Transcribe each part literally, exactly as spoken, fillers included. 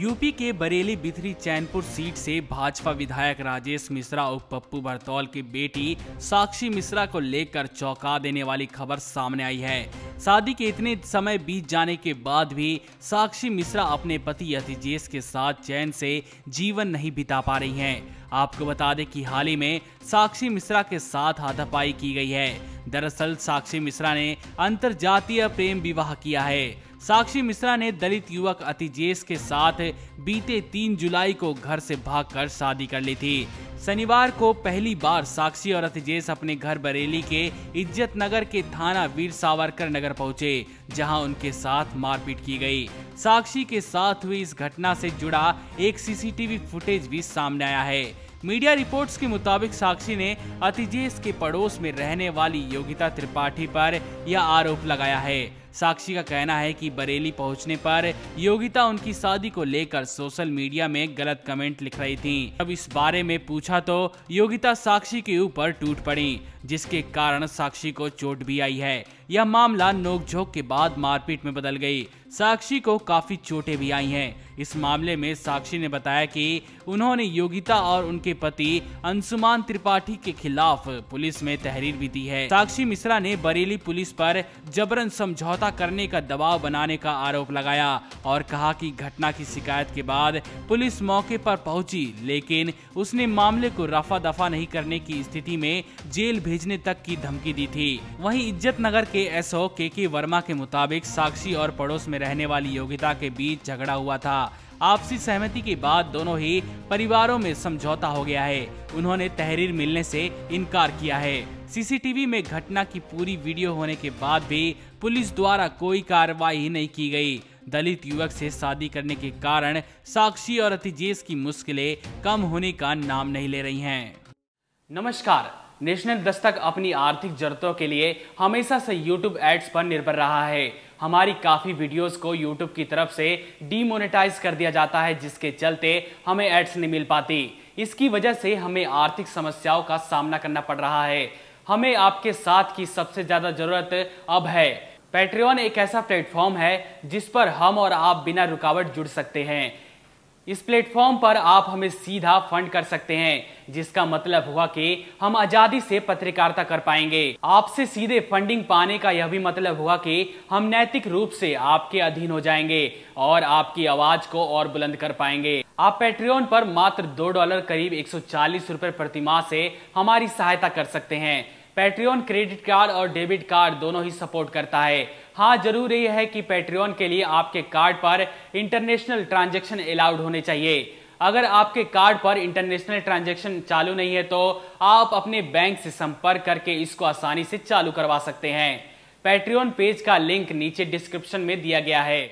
UP के Bareilly Bithri Chainpur seat से भाजपा विधायक राजेश मिश्रा और पप्पू भरतौल की बेटी साक्षी मिश्रा को लेकर चौंका देने वाली खबर सामने आई है। शादी के इतने समय बीत जाने के बाद भी साक्षी मिश्रा अपने पति अतिजेश के साथ चैन से जीवन नहीं बिता पा रही हैं। आपको बता दें कि हाल ही में साक्षी मिश्रा के साथ हाथापाई की गई है। दरअसल साक्षी मिश्रा ने अंतरजातीय प्रेम विवाह किया है। साक्षी मिश्रा ने दलित युवक अतिजेश के साथ बीते तीन जुलाई को घर से भागकर शादी कर ली थी। शनिवार को पहली बार साक्षी और अतिजेश अपने घर बरेली के इज्जत नगर के थाना वीर सावरकर नगर पहुंचे, जहां उनके साथ मारपीट की गई। साक्षी के साथ हुई इस घटना से जुड़ा एक सीसीटीवी फुटेज भी सामने आया है। मीडिया रिपोर्ट्स के मुताबिक साक्षी ने अतिजेश के पड़ोस में रहने वाली योगिता त्रिपाठी पर यह आरोप लगाया है। साक्षी का कहना है कि बरेली पहुंचने पर योगिता उनकी शादी को लेकर सोशल मीडिया में गलत कमेंट लिख रही थी। अब इस बारे में पूछा तो योगिता साक्षी के ऊपर टूट पड़ी, जिसके कारण साक्षी को चोट भी आई है। यह मामला नोकझोंक के बाद मारपीट में बदल गई। साक्षी को काफी चोटें भी आई हैं। इस मामले में साक्षी ने बताया कि उन्होंने योगिता और उनके पति अंशुमान त्रिपाठी के खिलाफ पुलिस में तहरीर भी दी है। साक्षी मिश्रा ने बरेली पुलिस पर जबरन समझौता करने का दबाव बनाने का आरोप लगाया और कहा कि घटना की शिकायत के बाद पुलिस मौके पर पहुंची, लेकिन उसने मामले को रफा दफा नहीं करने की स्थिति में जेल भेजने तक की धमकी दी थी। वहीं इज्जत नगर के एसओ के के वर्मा के मुताबिक साक्षी और पड़ोस में रहने वाली योगिता के बीच झगड़ा हुआ था। आपसी सहमति के बाद दोनों ही परिवारों में समझौता हो गया है। उन्होंने तहरीर मिलने से इनकार किया है। सीसीटीवी में घटना की पूरी वीडियो होने के बाद भी पुलिस द्वारा कोई कार्रवाई नहीं की गई। दलित युवक से शादी करने के कारण साक्षी और अतिजेश की मुश्किलें कम होने का नाम नहीं ले रही हैं। नमस्कार। नेशनल दस्तक अपनी आर्थिक जरूरतों के लिए हमेशा से यूट्यूब एड्स पर निर्भर रहा है। हमारी काफ़ी वीडियोस को यूट्यूब की तरफ से डीमोनेटाइज कर दिया जाता है, जिसके चलते हमें एड्स नहीं मिल पाती। इसकी वजह से हमें आर्थिक समस्याओं का सामना करना पड़ रहा है। हमें आपके साथ की सबसे ज़्यादा ज़रूरत अब है। पैट्रियन एक ऐसा प्लेटफॉर्म है जिस पर हम और आप बिना रुकावट जुड़ सकते हैं। इस प्लेटफॉर्म पर आप हमें सीधा फंड कर सकते हैं, जिसका मतलब हुआ कि हम आजादी से पत्रकारिता कर पाएंगे। आपसे सीधे फंडिंग पाने का यह भी मतलब हुआ कि हम नैतिक रूप से आपके अधीन हो जाएंगे और आपकी आवाज को और बुलंद कर पाएंगे। आप पैट्रियन पर मात्र दो डॉलर करीब एक सौ चालीस रुपए प्रति माह से हमारी सहायता कर सकते हैं। पैट्रियन क्रेडिट कार्ड और डेबिट कार्ड दोनों ही सपोर्ट करता है। हाँ, जरूर यह है कि पैट्रियन के लिए आपके कार्ड पर इंटरनेशनल ट्रांजैक्शन अलाउड होने चाहिए। अगर आपके कार्ड पर इंटरनेशनल ट्रांजैक्शन चालू नहीं है तो आप अपने बैंक से संपर्क करके इसको आसानी से चालू करवा सकते हैं। पैट्रियन पेज का लिंक नीचे डिस्क्रिप्शन में दिया गया है।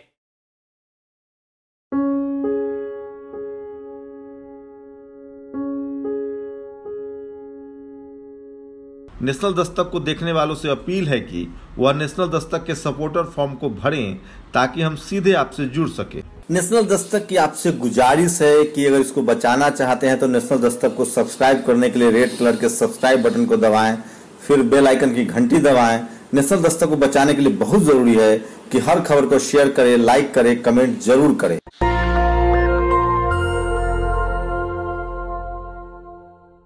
नेशनल दस्तक को देखने वालों से अपील है कि वह नेशनल दस्तक के सपोर्टर फॉर्म को भरें ताकि हम सीधे आपसे जुड़ सके। नेशनल दस्तक की आपसे गुजारिश है कि अगर इसको बचाना चाहते हैं तो नेशनल दस्तक को सब्सक्राइब करने के लिए रेड कलर के सब्सक्राइब बटन को दबाएं, फिर बेल आइकन की घंटी दबाएं। नेशनल दस्तक को बचाने के लिए बहुत जरूरी है कि हर खबर को शेयर करें, लाइक करें, कमेंट जरूर करें।